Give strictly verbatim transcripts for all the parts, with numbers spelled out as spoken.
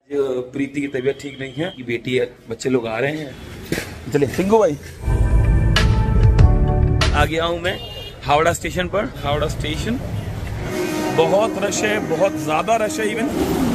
प्रीति की तबीयत ठीक नहीं है, बेटी है, बच्चे लोग आ रहे हैं। चलिए सिंगू भाई, आ गया हूं मैं हावड़ा स्टेशन पर। हावड़ा स्टेशन बहुत रश है, बहुत ज्यादा रश है even.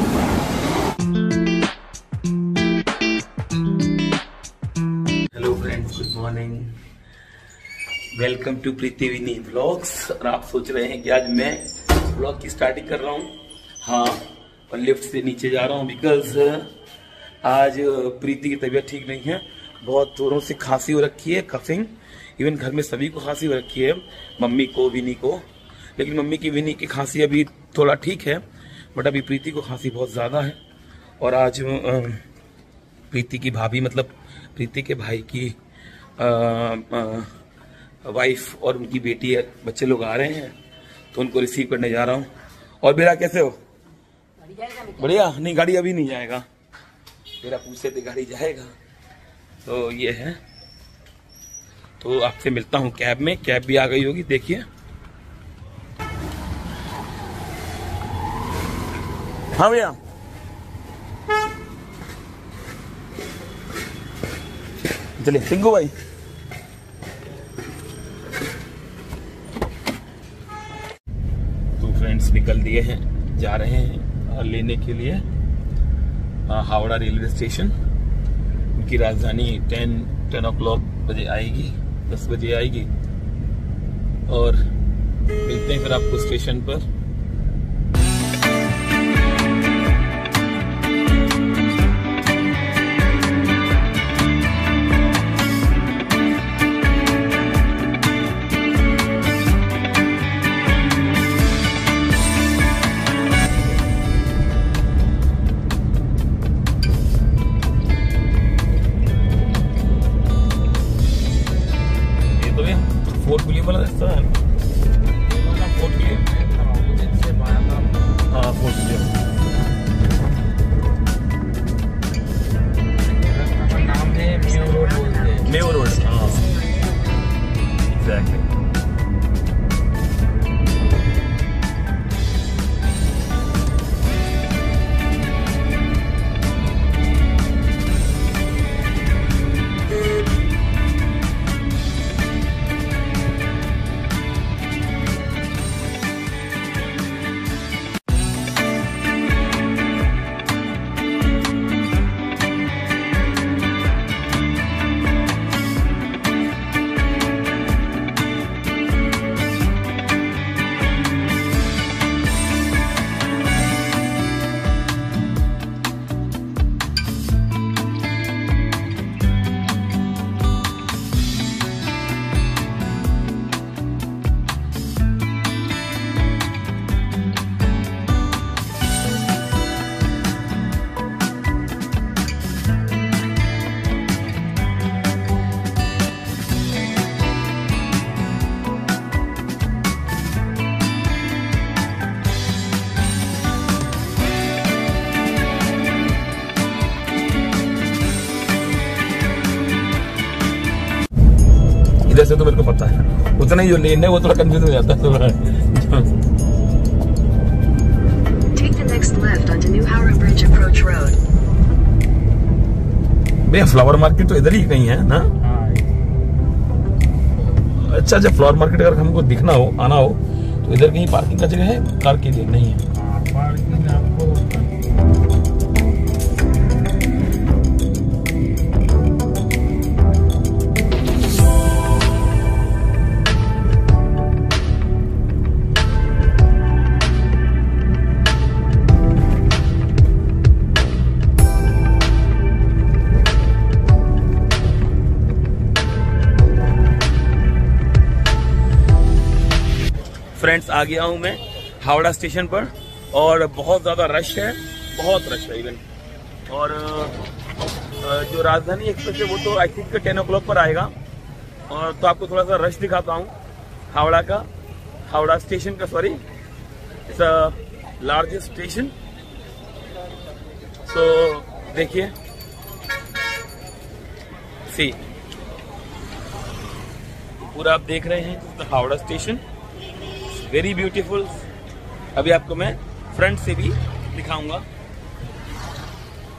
Hello friends, good morning, welcome to Preeti Vini vlogs. और आप सोच रहे हैं कि आज मैं व्लॉग की स्टार्टिंग कर रहा हूं। हाँ, और लिफ्ट से नीचे जा रहा हूँ बिकॉज आज प्रीति की तबीयत ठीक नहीं है। बहुत जोरों से खांसी हो रखी है, कफिंग। इवन घर में सभी को खांसी हो रखी है, मम्मी को, विनी को। लेकिन मम्मी की, विनी की खांसी अभी थोड़ा ठीक है, बट अभी प्रीति को खांसी बहुत ज़्यादा है। और आज प्रीति की भाभी, मतलब प्रीति के भाई की आ, आ, वाइफ और उनकी बेटी है, बच्चे लोग आ रहे हैं, तो उनको रिसीव करने जा रहा हूँ। और बेरा कैसे हो? बढ़िया। नहीं, गाड़ी अभी नहीं जाएगा, मेरा पूछे थे गाड़ी जाएगा। तो ये है, तो आपसे मिलता हूँ कैब में। कैब भी आ गई होगी, देखिए। हाँ भैया, चलिए सिंगू भाई। तो फ्रेंड्स निकल दिए हैं, जा रहे हैं लेने के लिए हावड़ा रेलवे स्टेशन। उनकी राजधानी टेन टेन ओ क्लॉक बजे आएगी, दस बजे आएगी। और मिलते हैं फिर आपको स्टेशन पर। फोर्ट विलियम वाला रास्ता है, फोर्ट विलियम। हाँ, फोर्ट विलियम नाम है, मेयो रोड बोलते हैं। मेयो रोड, हाँ एग्जैक्टली। इधर से तो मेरे को पता है, उतना ही जो लेन है वो थोड़ा कंफ्यूज हो जाता है थोड़ा। भैया फ्लावर मार्केट तो इधर ही कहीं है ना? अच्छा अच्छा, फ्लावर मार्केट अगर हमको दिखना हो, आना हो, तो इधर कहीं पार्किंग का जगह है कार के लिए? नहीं है पार्किंग आपको। फ्रेंड्स, आ गया हूं मैं हावड़ा स्टेशन पर और बहुत ज़्यादा रश है, बहुत रश है इवन। और जो राजधानी एक्सप्रेस है वो तो I think ten o'clock पर आएगा। और तो आपको थोड़ा सा रश दिखाता हूँ हावड़ा का, हावड़ा स्टेशन का, sorry, it's a largest station. So देखिए, सी पूरा आप देख रहे हैं हावड़ा स्टेशन, वेरी ब्यूटीफुल। अभी आपको मैं फ्रंट से भी दिखाऊंगा।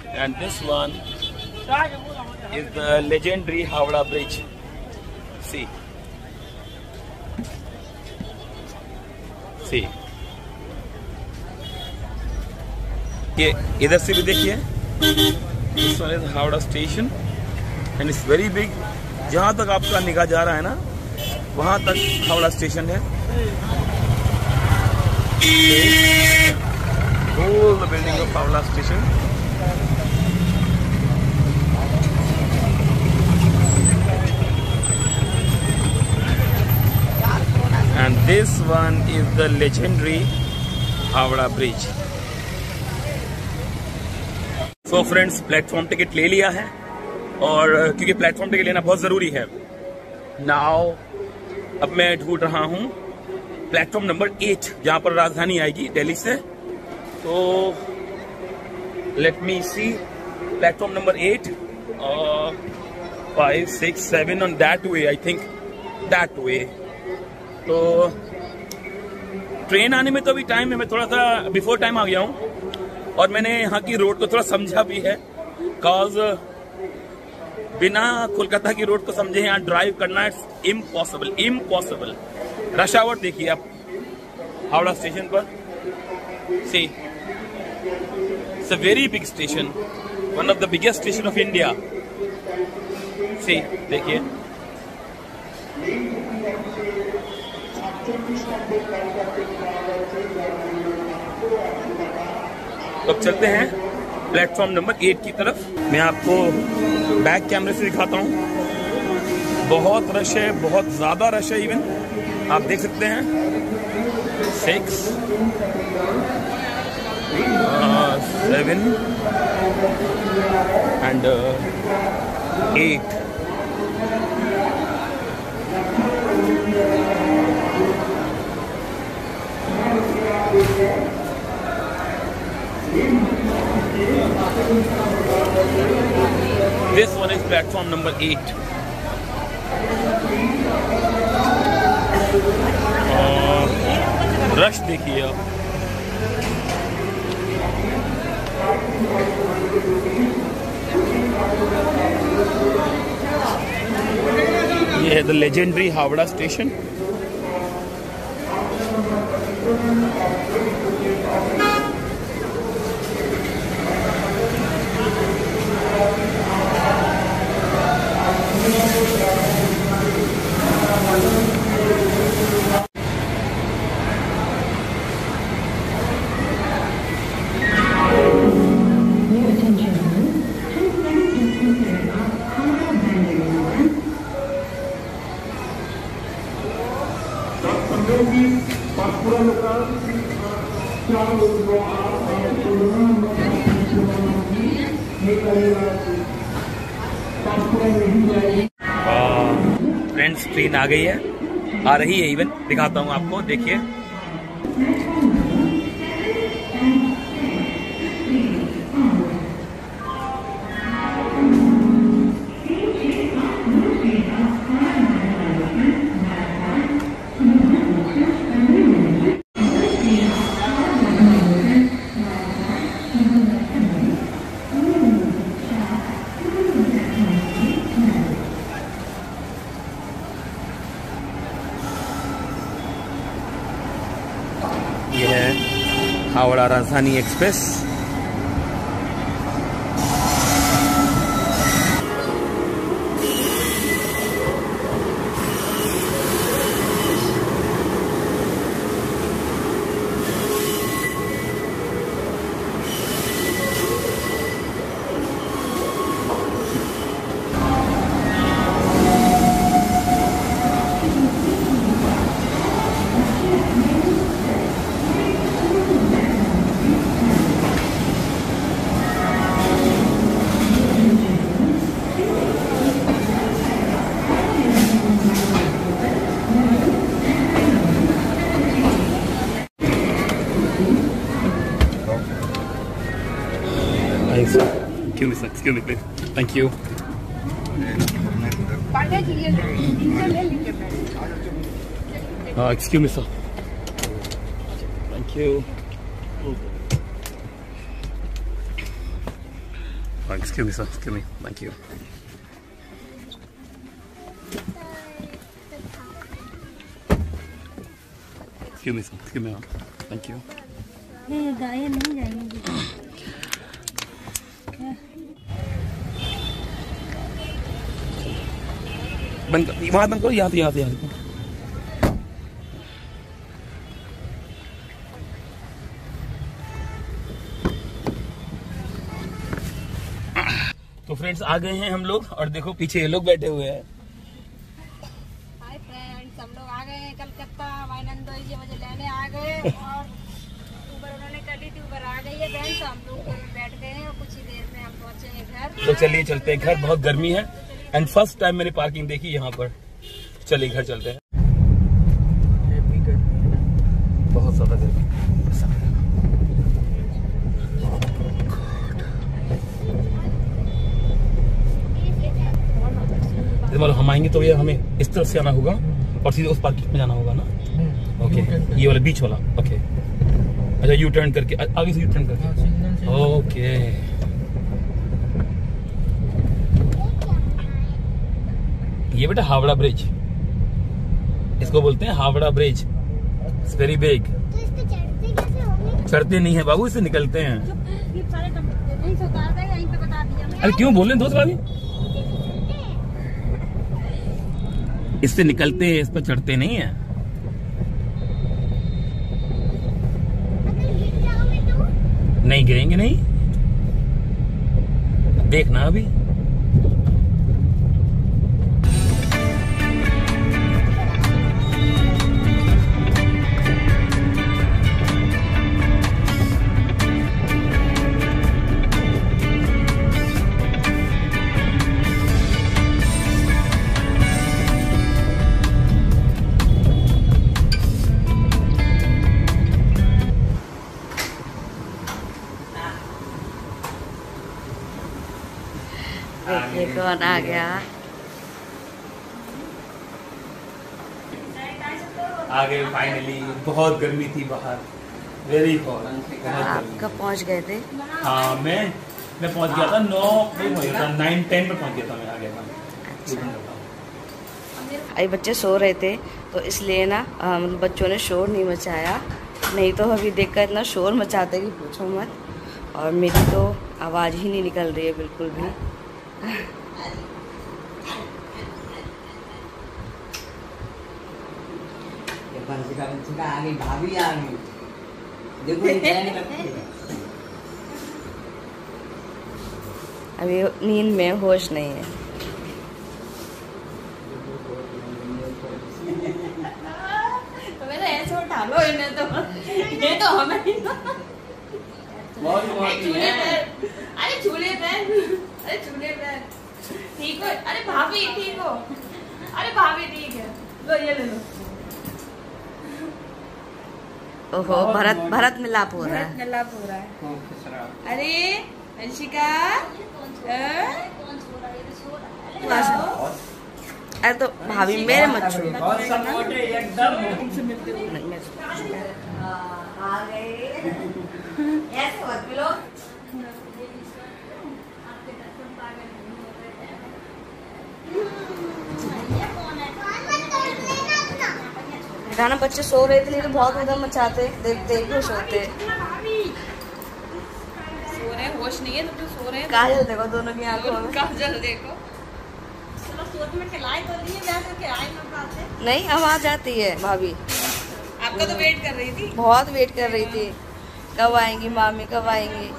and this one is the legendary Howrah Bridge. See, see. ये इधर से भी देखिए, this one is Howrah station and it's very big. जहाँ तक आपका निगाह जा रहा है ना, वहाँ तक हावड़ा स्टेशन है. All the building of Howrah station. And this one is the legendary Howrah Bridge. So friends, platform ticket ले लिया है और क्योंकि प्लेटफॉर्म टिकट लेना बहुत जरूरी है. नाउ अब मैं ढूंढ रहा हूँ प्लेटफॉर्म नंबर एट, जहाँ पर राजधानी आएगी दिल्ली से. तो let me see platform number eight, five six seven on that way, I think that way. तो ट्रेन आने में तो अभी टाइम है, मैं थोड़ा सा बिफोर टाइम आ गया हूँ और मैंने यहाँ की रोड को थोड़ा समझा भी है. कॉज बिना कोलकाता की रोड को समझे यहाँ ड्राइव करना it's impossible, impossible. Rush hour देखिए आप हावड़ा स्टेशन पर. See, it's a very big station, one of the biggest station of India. See, देखिए. तो अब चलते हैं प्लेटफॉर्म नंबर एट की तरफ. मैं आपको बैक कैमरे से दिखाता हूँ. बहुत रश है, बहुत ज्यादा रश है. इवन आप देख सकते हैं six seven and eight. This one is platform number eight. Rush देखिए आप. ये है the legendary Howrah station. Friends, train आ गई है, आ रही है. इवन दिखाता हूँ आपको, देखिए. ये है Howrah Rajdhani express. Excuse me, sir. Excuse me, please. Thank you. Uh, excuse me, sir. Thank you. Excuse me, sir. Excuse me. Thank you. Excuse me, sir. Excuse me, ma'am. Thank you. ये गाय नहीं जाएंगी। बंद कर, वहाँ बंद करो, यहाँ से यहाँ से यहाँ से। तो फ्रेंड्स आ गए हैं हम लोग और देखो पीछे ये लोग बैठे हुए हैं। हाय फ्रेंड्स, हम लोग आ गए हैं कलकत्ता। वाइनंदो जी मुझे लेने आ गए और उबर उन्होंने कर ली थी, उबर आ गई है बहन, तो हम लोग बैठ गए हैं और कुछ ही देर में हम पहुंचेंगे घर। तो चलिए चलते हैं घर, बहुत गर्मी है एंड फर्स्ट टाइम मैंने पार्किंग देखी यहाँ पर। चलिए घर चलते हैं। बहुत ज्यादा गर्मी। मतलब हम आएंगे तो ये हमें इस तरफ से आना होगा और सीधे उस पार्किंग में जाना होगा ना। ओके, ये वाला बीच वाला। ओके, अच्छा यू टर्न करके आगे से यू टर्न करके। ओके, ये बेटा हावड़ा ब्रिज, इसको बोलते हैं Howrah bridge. It's very big. चढ़ते नहीं है बाबू, इससे निकलते हैं। अरे क्यों बोल रहे दोस्त भाभी, इससे निकलते हैं, इस पर चढ़ते नहीं है। नहीं गिरेंगे, नहीं देखना अभी। देखिए कौन आ गया। आ गए फाइनली। बहुत गर्मी थी बाहर, वेरी हॉट। आप कब पहुंच गए थे? हाँ, मैं मैं पहुंच गया था नौ पे पहुंच गया था, नाइन टेन पे पहुंच गया था, मैं आ गया था। अभी बच्चे सो रहे थे तो इसलिए ना अ, मतलब बच्चों ने शोर नहीं मचाया, नहीं तो अभी देखकर इतना शोर मचाते कि पूछो मत। और मेरी तो आवाज़ ही नहीं निकल रही है बिल्कुल भी। आ गई, भाभी आ गई। देखो ये क्या करती है। अभी नींद में होश नहीं है। तो मैंने ऐसे उठा लो इन्हें, तो ये तो हमें ही तो। अरे झूले पैर, अरे झूले पैर ठीक हो। अरे भाभी ठीक हो, अरे भाभी ठीक है, लो ये ले लो। ओहो, भरत भरत मिलाप हो रहा है, मिलाप हो रहा है। अरे अंशिका, अरे तो भाभी मेरे मत छू। आ गए ऐसे मत मिलो। गाना बच्चे सो रहे थे लेकिन बहुत उधर मचाते, देख देख खुश होते। सो रहे, होश नहीं है तो क्यों सो रहे हैं? काजल देखो दोनों की आंखों में। काजल देखो। चलो सोच में खिलाए तो लिए, वैसे खिलाए ना पाते। नहीं, अब आ जाती है भाभी। आपका तो वेट कर रही थी। बहुत वेट कर रही थी, कब आएंगी मामी, कब आएंगी।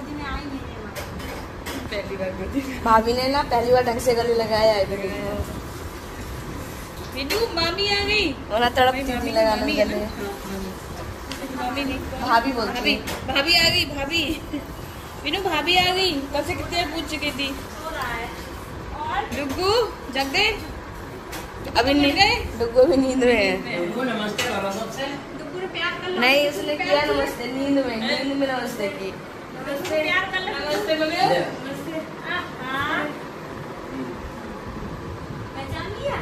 पहली बार करती। भाभी ने ना पहली बार ढंग से गले लगाया है। बिनू मामी आ गई। वरना तड़पती थी लगाने के लिए। मामी नहीं, भाभी बोलती भाभी है। भाभी आ गई, भाभी बिनू भाभी आ गई। कब से कितने पूछ चुकी थी। डुग्गू जग गए, अभी नहीं गए, डुग्गू भी नींद में है। नमस्ते करो सबसे। डुग्गू ने प्यार कर लो। नहीं, उसने किया नमस्ते, नींद में, नींद में नमस्ते की। प्यार कर लो। नमस्ते मम्मी। नमस्ते। हां पहचान लिया।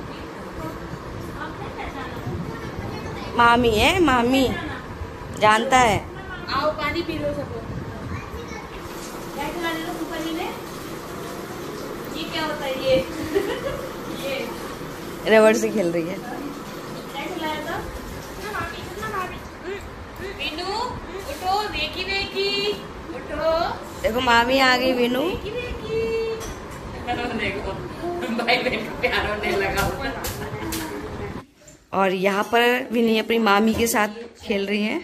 मामी है, मामी जानता है। आओ पानी पी लो सब। क्या खिला ले लो ऊपर ही ने। क्या होता है ये ये रबड़ से खेल रही है। कैसे लाया था ना भाभी ना भाभी विनू उठो वेकी वेकी उठो देखो मामी आ गई विनू। वेकी वेकी देखो भाई बहन का प्यार होने लगा। और यहाँ पर विनी अपनी मामी के साथ खेल रही हैं।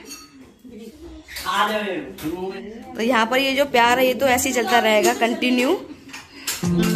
तो यहाँ पर ये जो प्यार है ये तो ऐसे ही चलता रहेगा कंटिन्यू।